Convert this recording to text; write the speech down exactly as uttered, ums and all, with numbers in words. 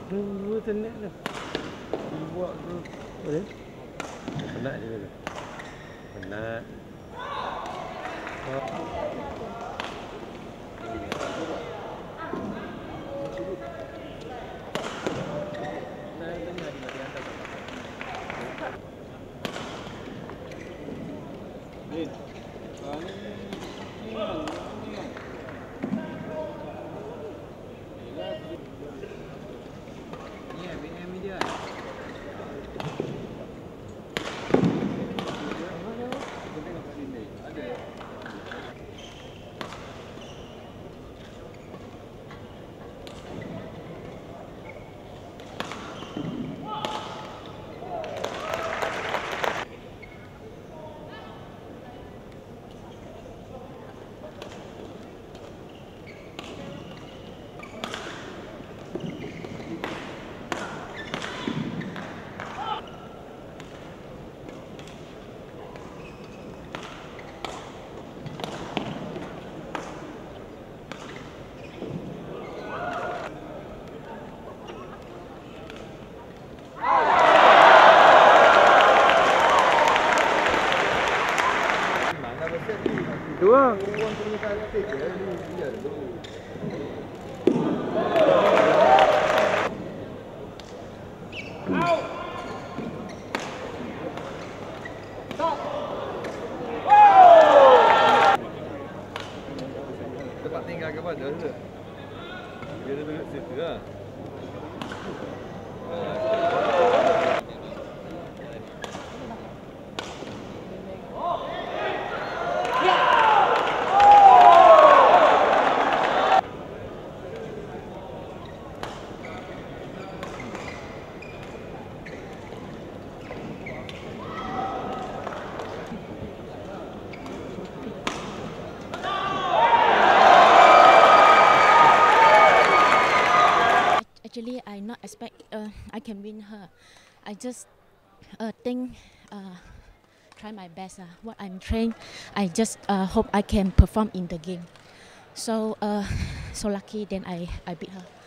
Dua tenek dah. Buat tu. Boleh? Penat je tu. Penat. Dua. Tempat tinggal ke mana tu? Dia duduk situ lah. Actually, I not expect uh, I can win her. I just uh, think, uh, try my best. Uh, what I'm trained, I just uh, hope I can perform in the game. So, uh, so lucky. Then I I beat her.